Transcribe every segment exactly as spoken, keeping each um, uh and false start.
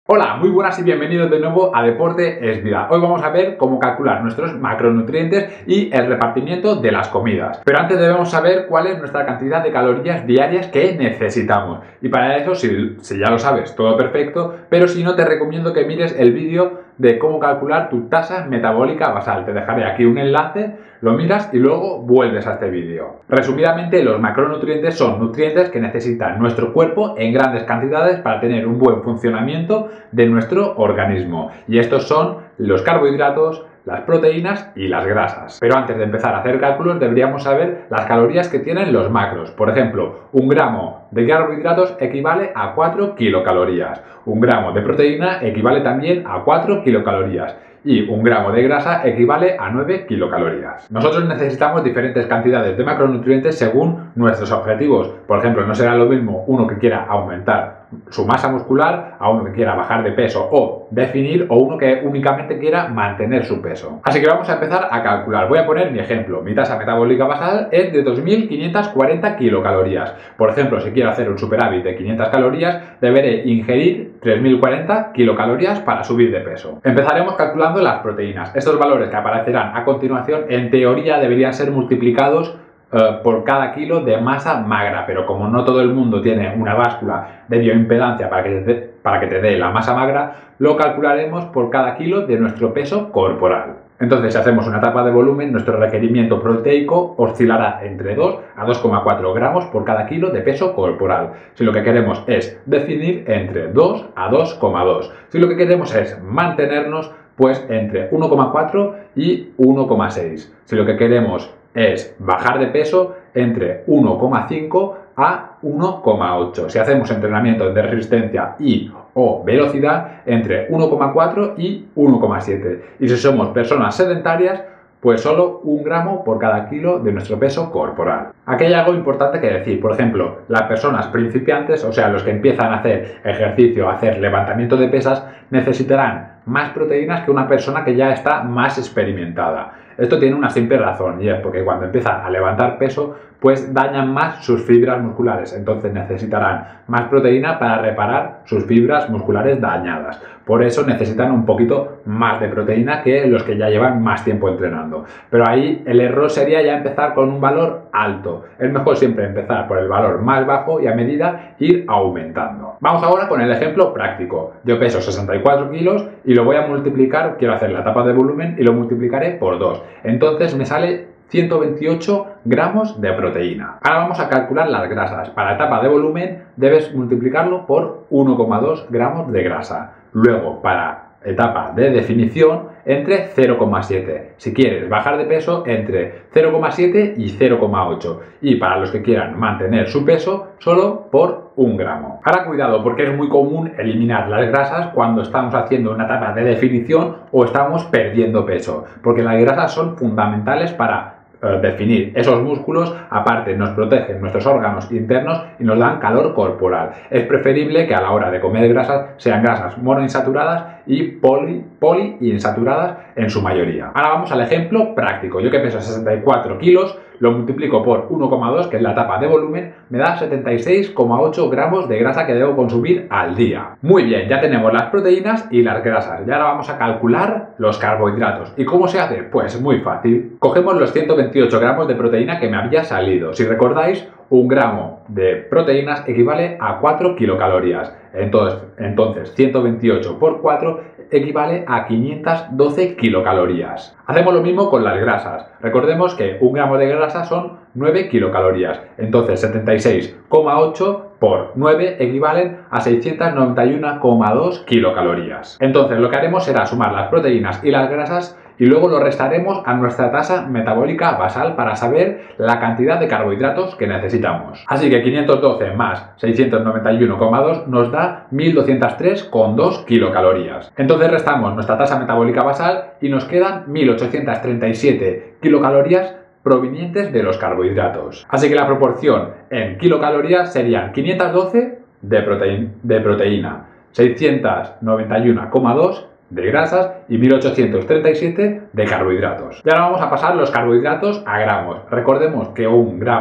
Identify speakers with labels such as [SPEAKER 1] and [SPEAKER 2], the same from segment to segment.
[SPEAKER 1] Hola, muy buenas y bienvenidos de nuevo a Deporte es Vida. Hoy vamos a ver cómo calcular nuestros macronutrientes y el repartimiento de las comidas. Pero antes debemos saber cuál es nuestra cantidad de calorías diarias que necesitamos. Y para eso, si, si ya lo sabes, todo perfecto, pero si no, te recomiendo que mires el vídeo de cómo calcular tu tasa metabólica basal. Te dejaré aquí un enlace, lo miras y luego vuelves a este vídeo. Resumidamente, los macronutrientes son nutrientes que necesita nuestro cuerpo en grandes cantidades para tener un buen funcionamiento de nuestro organismo. Y estos son los carbohidratos, las proteínas y las grasas. Pero antes de empezar a hacer cálculos deberíamos saber las calorías que tienen los macros. Por ejemplo, un gramo de carbohidratos equivale a cuatro kilocalorías. Un gramo de proteína equivale también a cuatro kilocalorías. Y un gramo de grasa equivale a nueve kilocalorías. Nosotros necesitamos diferentes cantidades de macronutrientes según nuestros objetivos. Por ejemplo, no será lo mismo uno que quiera aumentar su masa muscular a uno que quiera bajar de peso o definir, o uno que únicamente quiera mantener su peso. Así que vamos a empezar a calcular. Voy a poner mi ejemplo. Mi tasa metabólica basal es de dos mil quinientas cuarenta kilocalorías. Por ejemplo, si quiero hacer un superávit de quinientas calorías, deberé ingerir tres mil cuarenta kilocalorías para subir de peso. Empezaremos calculando las proteínas. Estos valores que aparecerán a continuación, en teoría, deberían ser multiplicados Uh, por cada kilo de masa magra, pero como no todo el mundo tiene una báscula de bioimpedancia para que te, para que te dé la masa magra, lo calcularemos por cada kilo de nuestro peso corporal. Entonces, si hacemos una etapa de volumen, nuestro requerimiento proteico oscilará entre dos a dos coma cuatro gramos por cada kilo de peso corporal. Si lo que queremos es definir, entre dos a dos coma dos. Si lo que queremos es mantenernos, pues entre uno coma cuatro y uno coma seis. Si lo que queremos es bajar de peso, entre uno coma cinco a uno coma ocho. Si hacemos entrenamiento de resistencia y o velocidad, entre uno coma cuatro y uno coma siete. Y si somos personas sedentarias, pues solo un gramo por cada kilo de nuestro peso corporal. Aquí hay algo importante que decir. Por ejemplo, las personas principiantes, o sea, los que empiezan a hacer ejercicio, a hacer levantamiento de pesas, necesitarán más proteínas que una persona que ya está más experimentada. Esto tiene una simple razón, y es porque cuando empiezan a levantar peso, pues dañan más sus fibras musculares. Entonces necesitarán más proteína para reparar sus fibras musculares dañadas. Por eso necesitan un poquito más de proteína que los que ya llevan más tiempo entrenando. Pero ahí el error sería ya empezar con un valor alto. Es mejor siempre empezar por el valor más bajo y a medida ir aumentando. Vamos ahora con el ejemplo práctico. Yo peso sesenta y cuatro kilos y lo voy a multiplicar, quiero hacer la etapa de volumen y lo multiplicaré por dos. Entonces me sale ciento veintiocho gramos de proteína. Ahora vamos a calcular las grasas. Para la etapa de volumen debes multiplicarlo por uno coma dos gramos de grasa. Luego, para etapa de definición, entre cero coma siete. Si quieres bajar de peso, entre cero coma siete y cero coma ocho. Y para los que quieran mantener su peso, solo por un gramo. Ahora cuidado, porque es muy común eliminar las grasas cuando estamos haciendo una etapa de definición o estamos perdiendo peso, porque las grasas son fundamentales para definir esos músculos. Aparte, nos protegen nuestros órganos internos y nos dan calor corporal. Es preferible que a la hora de comer grasas sean grasas monoinsaturadas y poli, poliinsaturadas en su mayoría. Ahora vamos al ejemplo práctico. Yo que peso sesenta y cuatro kilos, lo multiplico por uno coma dos, que es la etapa de volumen, me da setenta y seis coma ocho gramos de grasa que debo consumir al día. Muy bien, ya tenemos las proteínas y las grasas. Y ahora vamos a calcular los carbohidratos. ¿Y cómo se hace? Pues muy fácil. Cogemos los ciento veintiocho gramos de proteína que me había salido. Si recordáis, un gramo de proteínas equivale a cuatro kilocalorías. Entonces, entonces ciento veintiocho por cuatro equivale a quinientas doce kilocalorías. Hacemos lo mismo con las grasas. Recordemos que un gramo de grasa son nueve kilocalorías. Entonces setenta y seis coma ocho por nueve equivalen a seiscientos noventa y uno coma dos kilocalorías. Entonces lo que haremos será sumar las proteínas y las grasas y luego lo restaremos a nuestra tasa metabólica basal para saber la cantidad de carbohidratos que necesitamos. Así que quinientos doce más seiscientos noventa y uno coma dos nos da mil doscientos tres coma dos kilocalorías. Entonces restamos nuestra tasa metabólica basal y nos quedan mil ochocientos treinta y siete kilocalorías provenientes de los carbohidratos. Así que la proporción en kilocalorías serían quinientos doce de, proteína, de proteína, seiscientos noventa y uno coma dos de grasas y mil ochocientos treinta y siete de carbohidratos. Y ahora vamos a pasar los carbohidratos a gramos. Recordemos que un gramo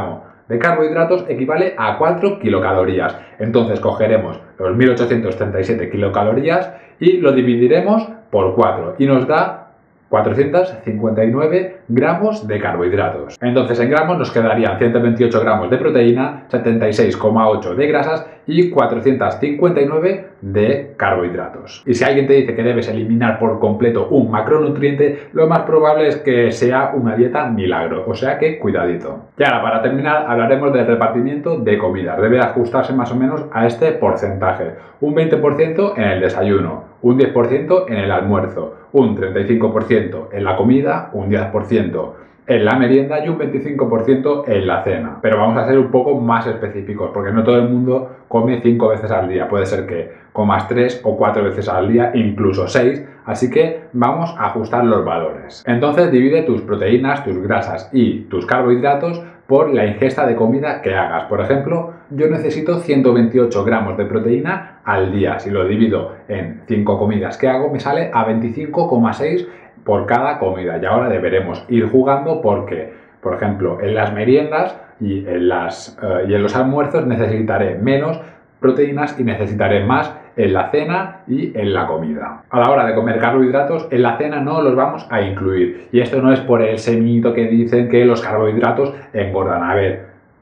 [SPEAKER 1] de carbohidratos equivale a cuatro kilocalorías. Entonces cogeremos los mil ochocientos treinta y siete kilocalorías y lo dividiremos por cuatro y nos da cuatrocientos cincuenta y nueve gramos de carbohidratos. Entonces en gramos nos quedarían ciento veintiocho gramos de proteína, setenta y seis coma ocho de grasas y cuatrocientos cincuenta y nueve de carbohidratos. Y si alguien te dice que debes eliminar por completo un macronutriente, lo más probable es que sea una dieta milagro, o sea que cuidadito. Y ahora, para terminar, hablaremos del repartimiento de comidas. Debe ajustarse más o menos a este porcentaje: un veinte por ciento en el desayuno, un diez por ciento en el almuerzo, un treinta y cinco por ciento en la comida, un diez por ciento en la merienda y un veinticinco por ciento en la cena. Pero vamos a ser un poco más específicos, porque no todo el mundo come cinco veces al día. Puede ser que comas tres o cuatro veces al día, incluso seis, así que vamos a ajustar los valores. Entonces divide tus proteínas, tus grasas y tus carbohidratos por la ingesta de comida que hagas. Por ejemplo, yo necesito ciento veintiocho gramos de proteína al día. Si lo divido en cinco comidas que hago, me sale a veinticinco coma seis por cada comida. Y ahora deberemos ir jugando porque, por ejemplo, en las meriendas y en, las, uh, y en los almuerzos necesitaré menos proteínas y necesitaré más en la cena y en la comida. A la hora de comer carbohidratos, en la cena no los vamos a incluir. Y esto no es por el semito que dicen que los carbohidratos engordan. A ver,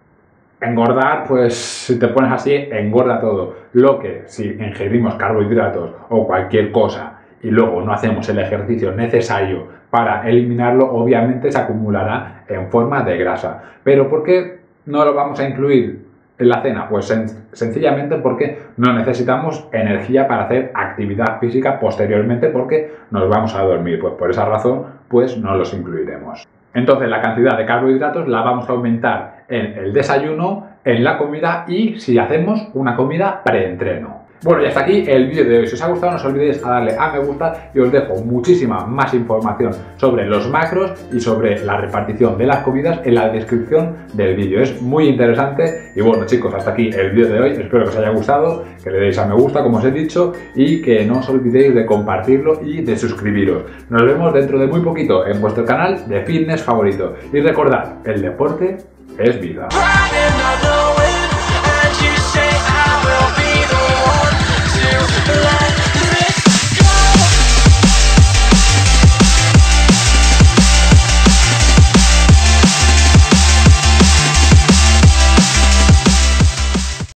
[SPEAKER 1] engordar, pues si te pones así, engorda todo. Lo que si ingerimos carbohidratos o cualquier cosa y luego no hacemos el ejercicio necesario para eliminarlo, obviamente se acumulará en forma de grasa. Pero ¿por qué no lo vamos a incluir en la cena? Pues sen sencillamente porque no necesitamos energía para hacer actividad física posteriormente, porque nos vamos a dormir. Pues por esa razón, pues no los incluiremos. Entonces la cantidad de carbohidratos la vamos a aumentar en el desayuno, en la comida y si hacemos una comida preentreno. Bueno, y hasta aquí el vídeo de hoy. Si os ha gustado, no os olvidéis a darle a me gusta y os dejo muchísima más información sobre los macros y sobre la repartición de las comidas en la descripción del vídeo. Es muy interesante. Y bueno, chicos, hasta aquí el vídeo de hoy. Espero que os haya gustado, que le deis a me gusta, como os he dicho, y que no os olvidéis de compartirlo y de suscribiros. Nos vemos dentro de muy poquito en vuestro canal de fitness favorito. Y recordad, el deporte es vida.